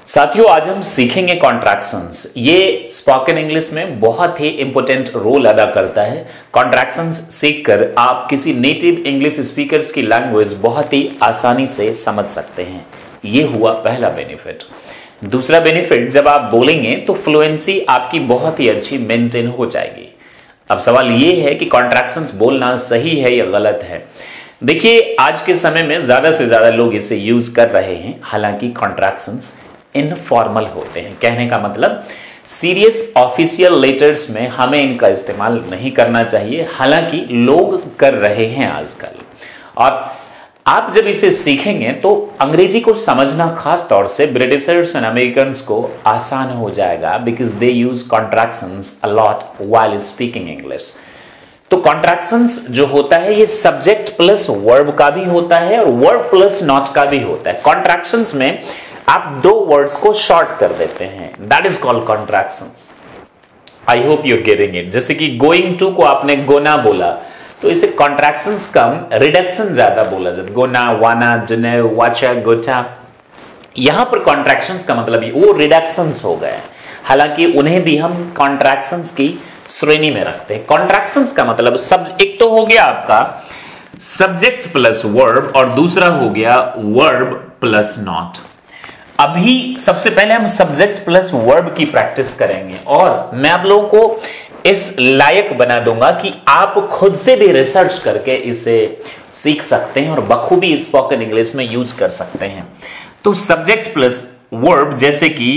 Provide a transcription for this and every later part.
साथियों, आज हम सीखेंगे कॉन्ट्रैक्शंस। ये स्पोकन इंग्लिश में बहुत ही इंपॉर्टेंट रोल अदा करता है। कॉन्ट्रैक्शंस सीखकर आप किसी नेटिव इंग्लिश स्पीकर्स की लैंग्वेज बहुत ही आसानी से समझ सकते हैं। ये हुआ पहला बेनिफिट। दूसरा बेनिफिट, जब आप बोलेंगे तो फ्लुएंसी आपकी बहुत ही अच्छी मेंटेन हो जाएगी। अब सवाल ये है कि कॉन्ट्रैक्शंस बोलना सही है या गलत है। देखिए, आज के समय में ज्यादा से ज्यादा लोग इसे यूज कर रहे हैं। हालांकि कॉन्ट्रैक्शंस इनफॉर्मल होते हैं। कहने का मतलब सीरियस ऑफिशियल लेटर्स में हमें इनका इस्तेमाल नहीं करना चाहिए। हालांकि लोग कर रहे हैं आजकल। और आप जब इसे सीखेंगे तो अंग्रेजी को समझना, खास तौर से ब्रिटिशर्स एंड अमेरिकन्स को आसान हो जाएगा, because they use contractions a lot while speaking English. तो कॉन्ट्रैक्शंस जो होता है ये सब्जेक्ट प्लस वर्ब का भी होता है और वर्ब प्लस नॉट का भी होता है। कॉन्ट्रैक्शंस में आप दो वर्ड्स को शॉर्ट कर देते हैं, that is called contractions. I hope you getting it. जैसे कि गोइंग टू को आपने गोना बोला तो इसे कॉन्ट्रैक्शंस कम, रिडक्शन ज्यादा बोला जाता है। गोना, वाना, जने, वाचा, गोटा। यहां पर कॉन्ट्रैक्शंस का मतलब वो रिडक्शंस हो गए। हालांकि उन्हें भी हम कॉन्ट्रैक्शंस की श्रेणी में रखते हैं। कॉन्ट्रैक्शंस का मतलब एक तो हो गया आपका सब्जेक्ट प्लस वर्ब और दूसरा हो गया वर्ब प्लस नॉट। अभी सबसे पहले हम सब्जेक्ट प्लस वर्ब की प्रैक्टिस करेंगे और मैं आप लोगों को इस लायक बना दूंगा कि आप खुद से भी रिसर्च करके इसे सीख सकते हैं और बखूबी स्पोकन इंग्लिश में यूज कर सकते हैं। तो सब्जेक्ट प्लस वर्ब जैसे कि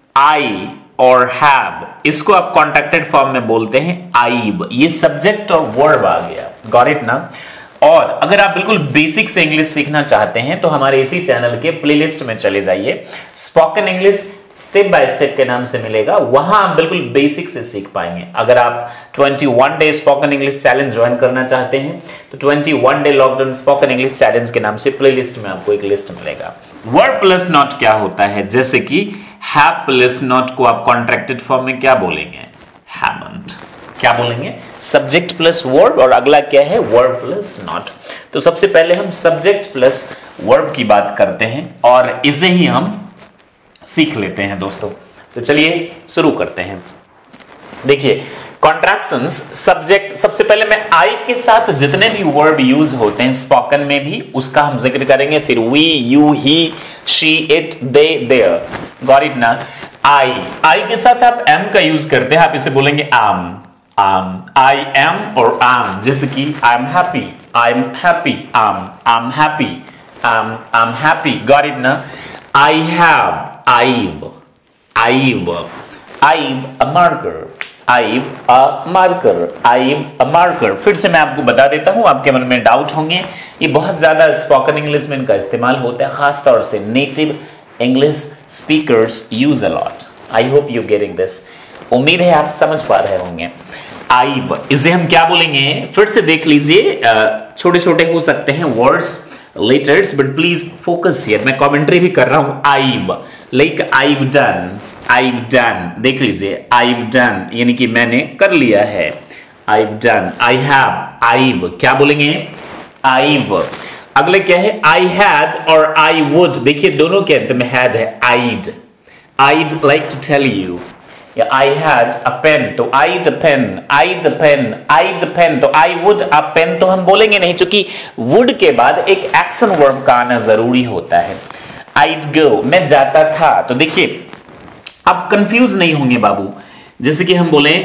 आई और हैव, इसको आप कॉन्ट्रैक्टेड फॉर्म में बोलते हैं आईब। ये सब्जेक्ट और वर्ब आ गया। गॉट इट ना? और अगर आप बिल्कुल बेसिक से इंग्लिश सीखना चाहते हैं तो हमारे इसी चैनल के प्लेलिस्ट में चले जाइए। Spoken English step by step के नाम से मिलेगा, वहां आप बिल्कुल बेसिक से सीख पाएंगे। अगर आप 21 day spoken English challenge join करना चाहते हैं तो 21 day lockdown spoken English challenge के नाम से प्लेलिस्ट में आपको एक लिस्ट मिलेगा। वर्ब प्लस नॉट क्या होता है? जैसे कि हैव प्लस नॉट को आप कॉन्ट्रैक्टेड फॉर्म में क्या बोलेंगे? हैवंट। क्या बोलेंगे? सब्जेक्ट प्लस वर्ब और अगला क्या है? Verb plus not. तो सबसे पहले हम सब्जेक्ट प्लस वर्ब की बात करते हैं और इसे ही हम सीख लेते हैं दोस्तों। तो चलिए शुरू करते हैं। देखिए, कॉन्ट्रैक्शंस सब्जेक्ट, सबसे पहले मैं आई के साथ जितने भी वर्ब यूज होते हैं स्पोकन में भी उसका हम जिक्र करेंगे। फिर we, you, he, she, it, they, there. Got it ना? आई के साथ आप एम का यूज करते हैं, आप इसे बोलेंगे आम। आई एम और आम। जैसे कि I am happy, I am happy, I am happy, I am happy. Got it ना? आई हैव, आईब, आईब, आईब अ मार्कर, आईब अ मार्कर, आईब अ मार्कर। फिर से मैं आपको बता देता हूं, आपके मन में डाउट होंगे। ये बहुत ज्यादा स्पोकन इंग्लिश में इनका इस्तेमाल होता है, खासतौर से native English speakers use a lot. I hope you getting this. उम्मीद है आप समझ पा रहे होंगे। आईब, इसे हम क्या बोलेंगे? फिर से देख लीजिए, छोटे छोटे हो सकते हैं words, letters, but please focus here. मैं कमेंट्री भी कर रहा हूं। I've, like I've done, I've done. देख लीजिए, आईव डन यानी कि मैंने कर लिया है। I've done. I have, I've, क्या बोलेंगे? आईव। अगले क्या है? आई हैड और आई वुड। देखिए दोनों के अंत में हैड है। I'd, I'd like to tell you. I had a pen, तो I'd a pen, I'd a pen, I'd a pen, तो I would a pen तो हम बोलेंगे नहीं, क्योंकि would के बाद एक एक्शन वर्ब का आना जरूरी होता है। I'd go, मैं जाता था। तो देखिए आप कंफ्यूज नहीं होंगे बाबू। जैसे कि हम बोले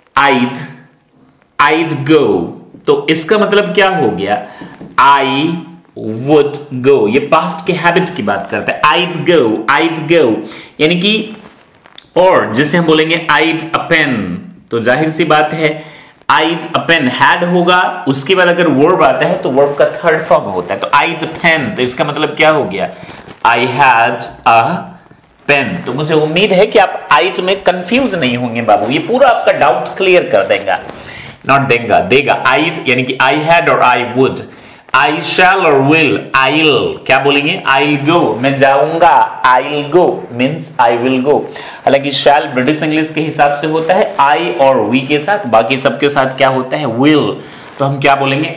I'd go, तो इसका मतलब क्या हो गया? I would go, ये पास्ट के हैबिट की बात करता है। I'd go यानी कि, और जैसे हम बोलेंगे I'd a pen, तो जाहिर सी बात है I'd a pen, had होगा, उसके बाद अगर वर्ब आता है तो वर्ब का थर्ड फॉर्म होता है। तो I'd a pen, तो इसका मतलब क्या हो गया? I had a pen। तो मुझे उम्मीद है कि आप I'd में कंफ्यूज नहीं होंगे बाबू। ये पूरा आपका डाउट क्लियर कर देगा, नॉट देगा, देगा। I'd यानी कि I had और I would। I shall और will, I'll, क्या बोलेंगे? I'll go, मैं जाऊंगा। I'll go means I will go। हालांकि shall ब्रिटिश इंग्लिश के हिसाब से होता है I और we के साथ, बाकी सबके साथ क्या होता है? will। तो हम क्या बोलेंगे?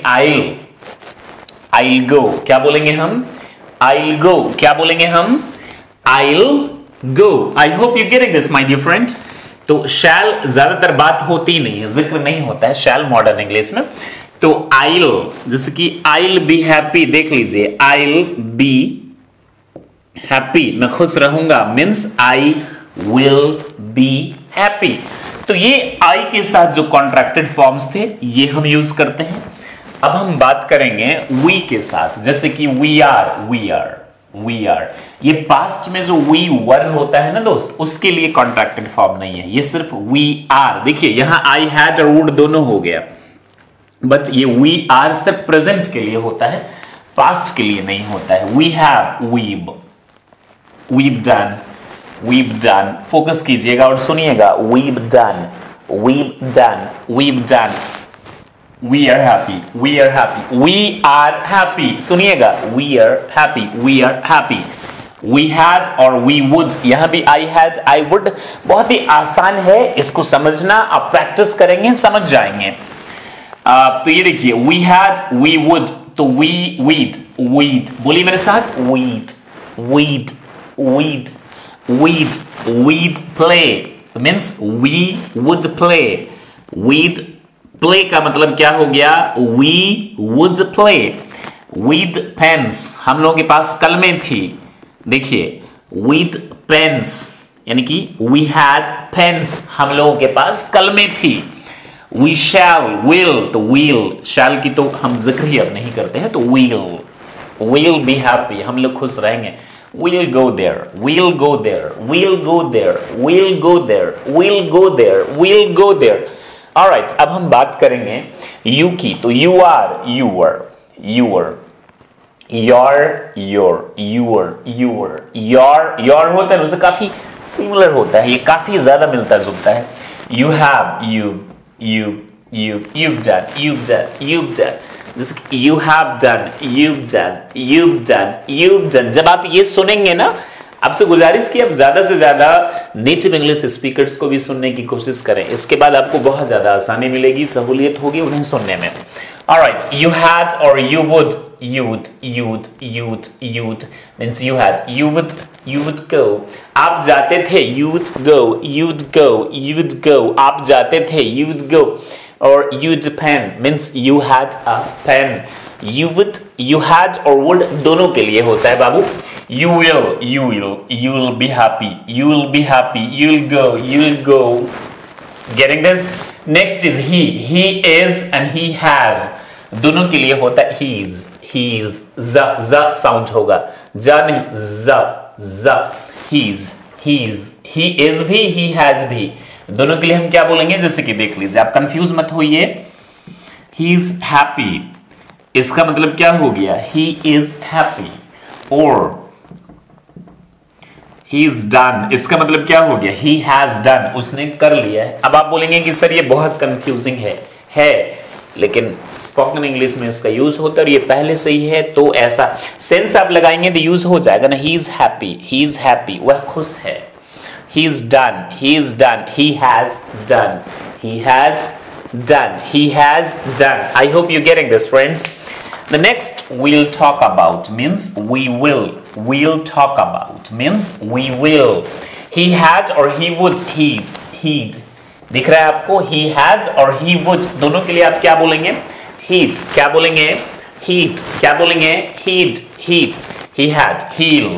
I'll go, क्या बोलेंगे हम? I'll go, क्या बोलेंगे हम? I'll go. I hope you're getting this, my dear friend. तो shall ज्यादातर बात होती नहीं है, जिक्र नहीं होता है shall मॉडर्न इंग्लिश में। तो I'll, जैसे कि I'll be happy, देख लीजिए, I'll be happy, मैं खुश रहूंगा, means I will be happy। तो ये I के साथ जो कॉन्ट्रैक्टेड फॉर्म्स थे ये हम यूज करते हैं। अब हम बात करेंगे we के साथ, जैसे कि we are, ये पास्ट में जो we were होता है ना दोस्त, उसके लिए कॉन्ट्रैक्टेड फॉर्म नहीं है, ये सिर्फ we are। देखिए यहां I had और would दोनों हो गया, बट ये we are सिर्फ प्रेजेंट के लिए होता है, पास्ट के लिए नहीं होता है। we have, we've done, focus कीजिएगा और सुनिएगा, we've done, we are happy, we are happy, सुनिएगा, we are happy, we had और we would, यहां भी I had, I would, बहुत ही आसान है इसको समझना, आप प्रैक्टिस करेंगे समझ जाएंगे। तो ये देखिए, we had, we would, तो we'd, बोलिए मेरे साथ, we'd play, means we would play, we'd play का मतलब क्या हो गया, we would play, we'd pens, हम लोगों के पास कलमें थी, देखिए we'd pens, यानी कि we had pens, हम लोगों के पास कलमें थी। we shall, will, तो will, shall की तो हम जिक्र ही अब नहीं करते हैं, तो will be happy, हम लोग खुश रहेंगे। we'll go there, alright, अब हम बात करेंगे you की, तो you are, you were, your होता है, उससे काफी सिमिलर होता है, ये काफी ज्यादा मिलता जुलता है। you have, you've done, जैसे you have done, you've done। जब आप ये सुनेंगे ना, आपसे गुजारिश की आप ज्यादा से ज्यादा नेटिव इंग्लिश स्पीकर्स को भी सुनने की कोशिश करें, इसके बाद आपको बहुत ज्यादा आसानी मिलेगी, सहूलियत होगी उन्हें सुनने में। Alright, you had or you would, you'd means you had, you would go, आप जाते थे, you'd go, आप जाते थे, you'd go, or you'd pen means you had a pen, you had or would दोनों के लिए होता है बाबू। you will be happy, you'll go, getting this? Next is he is and he has, दोनों के लिए होता है he's, z साउंड होगा, जा नहीं, z, he's, he is भी, he has भी, दोनों के लिए हम क्या बोलेंगे, जैसे कि देख लीजिए, आप कंफ्यूज मत होइए। he's happy, इसका मतलब क्या हो गया, he is happy, और he's done, इसका मतलब क्या हो गया, he has done, उसने कर लिया है। अब आप बोलेंगे कि सर ये बहुत कंफ्यूजिंग है, लेकिन स्पोकन इंग्लिश में इसका यूज होता है और ये पहले से ही है, तो ऐसा सेंस आप लगाएंगे तो यूज हो जाएगा ना। he is happy, वह खुश है। he's done, he has done, I hope you're getting this, friends. The next we'll talk about means we will talk about means we will। he had or he would, he'd, दिख रहा है आपको, he had और he would दोनों के लिए आप क्या बोलेंगे, he'd, क्या बोलेंगे, he'd, क्या बोलेंगे, he'd, he had,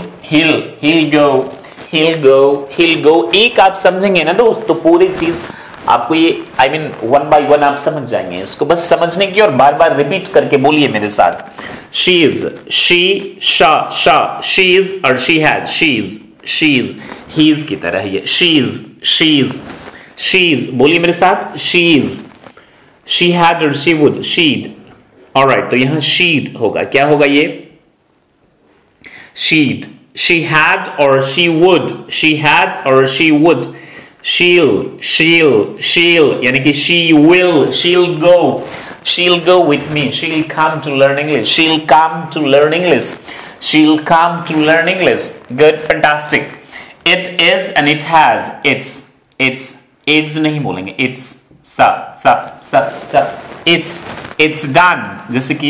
he'll go, एक आप समझेंगे ना दोस्त, तो पूरी चीज आपको ये वन बाय वन आप समझ जाएंगे, इसको बस समझने की और बार बार रिपीट करके बोलिए मेरे साथ। she is, she is और she had, she's, he's की तरह ये, she's, बोलिए मेरे साथ, she's, she had और she would, she'd, alright, तो यहां she'd होगा, क्या होगा ये, she'd, she had or she would, she'll, यानी कि she'll go with me, she'll come to learn English, good, fantastic। it is and it has, it's नहीं बोलेंगे, it's done, जैसे कि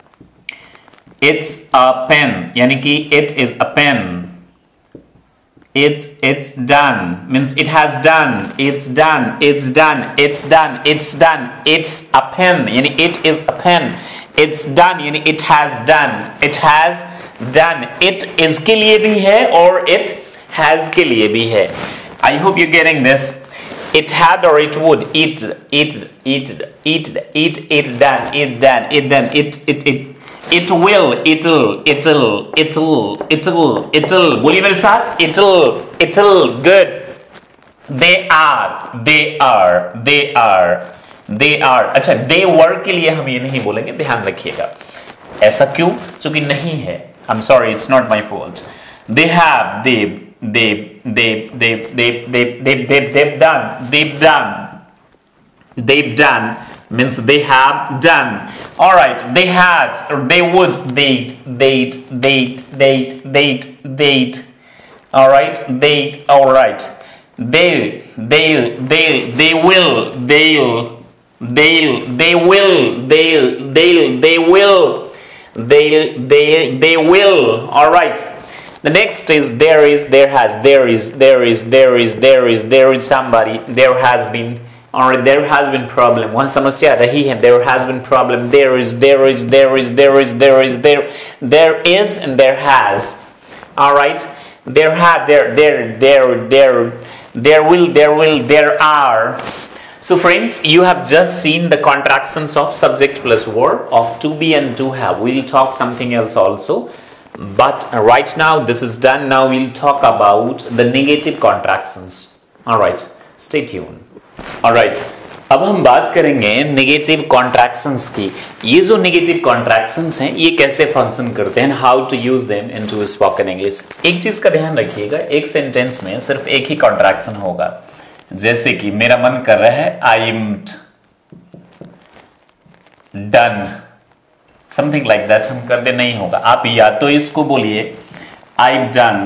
it's a pen, यानी कि it is a pen, it's done means it has done, it's done, it's done, it's done, it's done. It's a pen यानी it is a pen. It's done यानी it has done, it has done. It is के लिए भी है और it has के लिए भी है. I hope you're getting this. It had or it would, it done, it will, it'll. बोलिए मेरे साथ, it'll, good. They are. अच्छा, they were के लिए हम ये नहीं बोलेंगे, ध्यान रखिएगा. ऐसा क्यों? क्योंकि नहीं है. I'm sorry, it's not my fault. They have, they've done means they have done. All right, they had, or they would, they'd. All right, they'd. All right, they will. All right. The next is there is, there has, there is somebody, there has been, or there has been problem. वहाँ समस्या रही है. There has been problem. There is, and there has. All right. There have, there will, there are. So friends, you have just seen the contractions of subject plus verb of to be and to have. We'll talk something else also. But right now this is done. Now we'll talk about the negative contractions. All right, stay tuned. All right, अब हम बात करेंगे negative contractions की. ये जो negative contractions हैं ये कैसे फंक्शन करते हैं, how to use them into spoken English. एक चीज का ध्यान रखिएगा, एक सेंटेंस में सिर्फ एक ही कॉन्ट्रैक्शन होगा. जैसे कि मेरा मन कर रहा है, I am done, something like that हम कर दे, नहीं होगा. आप या तो इसको बोलिए आई डन,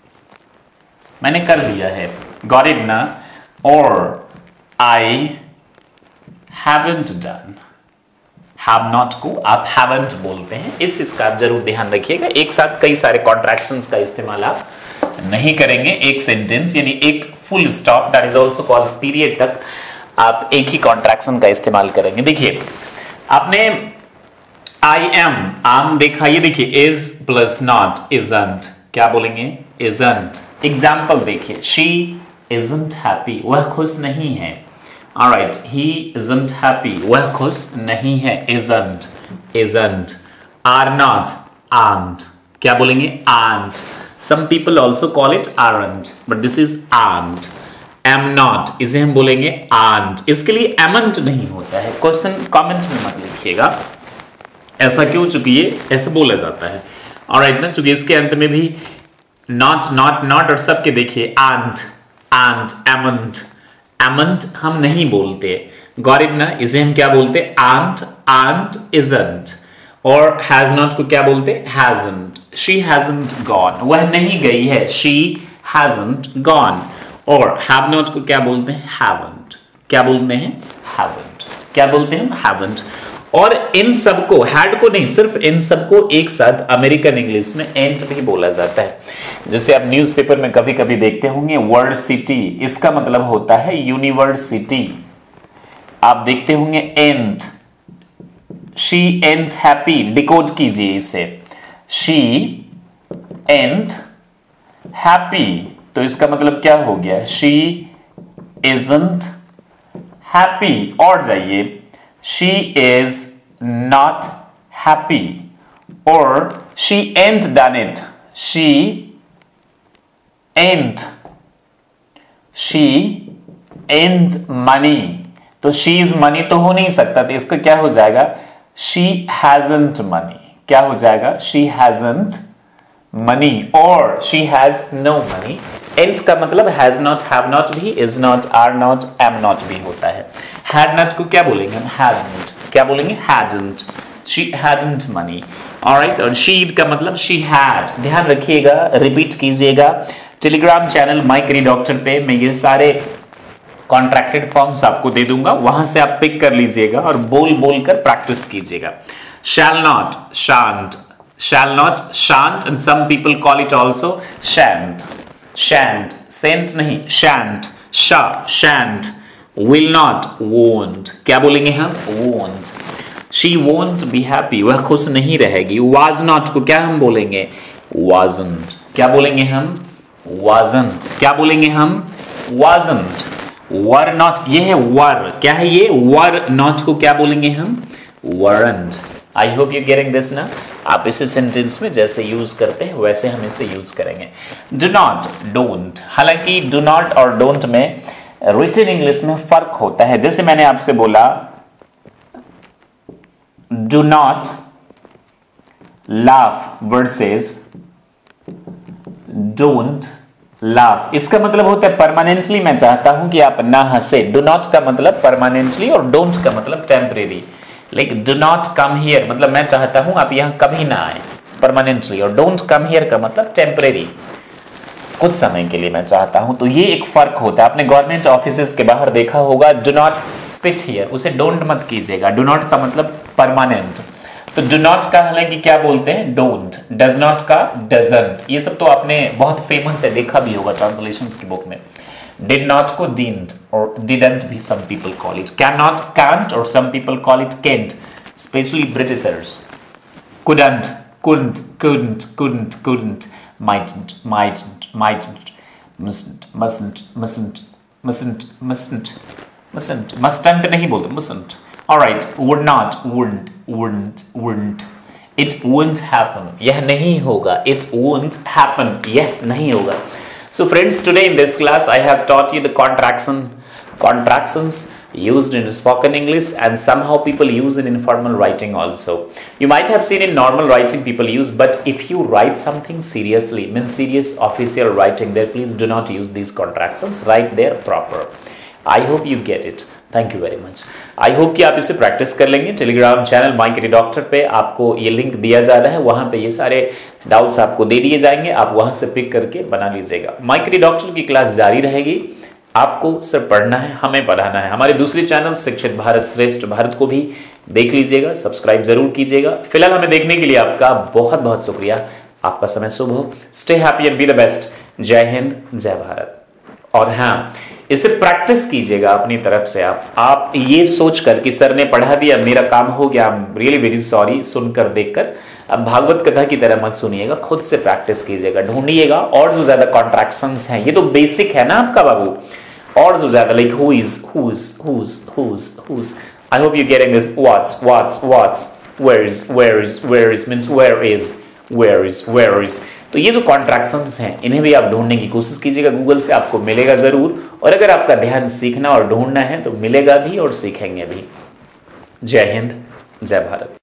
मैंने कर लिया है, गॉट इट ना, और I haven't done. Have not को आप हैवंट बोलते हैं. इस चीज का आप जरूर ध्यान रखिएगा. एक साथ कई सारे कॉन्ट्रैक्शंस का इस्तेमाल आप नहीं करेंगे. एक सेंटेंस यानी एक full stop, that is also called period, तक आप एक ही कॉन्ट्रैक्शन का इस्तेमाल करेंगे. देखिए आपने आई एम देखा, ये देखिए इज प्लस नॉट, इजंट. क्या बोलेंगे? इजंट. एग्जाम्पल देखिए, शी इजंट हैप्पी, वह खुश नहीं है. ऑलराइट, ही इजंट हैप्पी, वह खुश नहीं है. इजंट. Are not, ain't. क्या बोलेंगे? Ain't. Some people also call it aren't, but this is ain't. Am not, इसे हम बोलेंगे आंट. इसके लिए एमंट नहीं होता है. क्वेश्चन कमेंट में मत लिखिएगा ऐसा क्यों, चूंकि ये ऐसे बोला जाता है. ऑलराइट ना, चूंकि इसके अंत में भी नॉट और सबके देखिए आंट, एमंट. एमंट हम नहीं बोलते. गॉट इट ना, इसे हम क्या बोलते? Ain't, isn't. और हैज नॉट को क्या बोलते? हैजंट. शी हैजंट गॉन, वह नहीं गई है. She hasn't gone. और हैव नॉट को क्या बोलते हैं? हैवंट. क्या बोलते हैं? हैवंट. क्या बोलते हैं? हैवंट. और इन सबको, हैड को नहीं, सिर्फ इन सबको एक साथ अमेरिकन इंग्लिश में एंट भी बोला जाता है. जैसे आप न्यूज़पेपर में कभी कभी देखते होंगे वर्ड सिटी, इसका मतलब होता है यूनिवर्सिटी. आप देखते होंगे ain't, she ain't happy. Decode कीजिए इसे, शी एंट हैप्पी, तो इसका मतलब क्या हो गया? She isn't happy. और जाइए, she is not happy, or she ain't done it. She ain't money. तो she is money तो हो नहीं सकता, तो इसका क्या हो जाएगा? she hasn't money. क्या हो जाएगा? she hasn't money, or she has no money. ain't का मतलब has not, have not भी, is not, are not, am not भी होता है. had not को क्या बोलेंगे हम? hadn't. क्या बोलेंगे? hadn't. she hadn't money. alright, और she का मतलब she had. ध्यान रखिएगा, रिपीट कीजिएगा. टेलीग्राम चैनल माई करी डॉक्टर पे मैं ये सारे कॉन्ट्रैक्टेड फॉर्म्स आपको दे दूंगा, वहां से आप पिक कर लीजिएगा और बोल कर प्रैक्टिस कीजिएगा. shall not, shan't. shall not, shan't, and some people call it also shan't. Shan't, sent नहीं, shan't, shan't, will not, won't, क्या बोलेंगे हम, won't. She won't be happy, वह खुश नहीं रहेगी। वाज नॉट को क्या हम बोलेंगे, वाजंट, क्या बोलेंगे हम, वाजंट, क्या बोलेंगे हम, वाजंट। वर नॉट, ये है वर, क्या है ये, वर नॉट को क्या बोलेंगे हम, weren't. I hope you getting this ना। आप इसे सेंटेंस में जैसे यूज करते हैं वैसे हम इसे यूज करेंगे। डू नॉट, डोंट, हालांकि डू नॉट और डोंट में रिटन इंग्लिश में फर्क होता है। जैसे मैंने आपसे बोला do not laugh versus don't laugh, इसका मतलब होता है परमानेंटली मैं चाहता हूं कि आप ना हंसे। डू नॉट का मतलब परमानेंटली और डोंट का मतलब temporary. Like do not come here मतलब मैं चाहता हूं आप यहां कभी ना आए परमानेंटली, और डोंट कम हियर का मतलब टेम्परेरी, कुछ समय के लिए मैं चाहता हूं। तो ये एक फर्क होता है। आपने गवर्नमेंट ऑफिसेज के बाहर देखा होगा डू नॉट स्पिट हियर, उसे डोंट मत कीजिएगा। डू नॉट का मतलब परमानेंट। तो डू नॉट का हालांकि क्या बोलते हैं, डोंट। डज नॉट का डजंट। ये सब तो आपने बहुत फेमस है, देखा भी होगा ट्रांसलेशंस की बुक में। डिड नॉट को डिडंट और डिडंट भी some people call it. Can not can't और some people call it can't, especially Britishers. couldn't, couldn't, mightn't, mustn't नहीं बोलते, mustn't. Alright, would not, wouldn't. It won't happen. यह नहीं होगा. It won't happen. यह नहीं होगा. So friends, today in this class I have taught you the contractions used in spoken English, and somehow people use it in formal writing also. You might have seen in normal writing people use, but if you write something seriously, means serious official writing, there please do not use these contractions. Write there proper. I hope you get it. Thank you very much. I hope कि आप इसे practice कर लेंगे। Telegram channel my credit doctor पे आपको ये link दिया जा रहा है, वहां पे ये सारे डाउट्स आपको दे दिए जाएंगे, आप वहां से पिक करके बना लीजिएगा। माय क्रेडिट डॉक्टर की क्लास जारी रहेगी, आपको सिर्फ पढ़ना है, हमें पढ़ाना है। हमारे दूसरे चैनल शिक्षित भारत श्रेष्ठ भारत को भी देख लीजिएगा, सब्सक्राइब जरूर कीजिएगा। फिलहाल हमें देखने के लिए आपका बहुत बहुत शुक्रिया। आपका समय शुभ हो। Stay happy and be the best. जय हिंद, जय भारत। और हाँ, इसे प्रैक्टिस कीजिएगा अपनी तरफ से। आप ये सोचकर कि सर ने पढ़ा दिया, मेरा काम हो गया, I am really very sorry, सुनकर देखकर अब भागवत कथा की तरह मत सुनिएगा, खुद से प्रैक्टिस कीजिएगा, ढूंढिएगा। और जो ज्यादा कॉन्ट्रैक्शंस हैं, ये तो बेसिक है ना आपका बाबू, और जो ज्यादा like who is, I hope you getting this. What's, where is means where is. तो ये जो कॉन्ट्रैक्शंस हैं, इन्हें भी आप ढूंढने की कोशिश कीजिएगा गूगल से, आपको मिलेगा जरूर। और अगर आपका ध्यान सीखना और ढूंढना है तो मिलेगा भी और सीखेंगे भी। जय हिंद, जय भारत।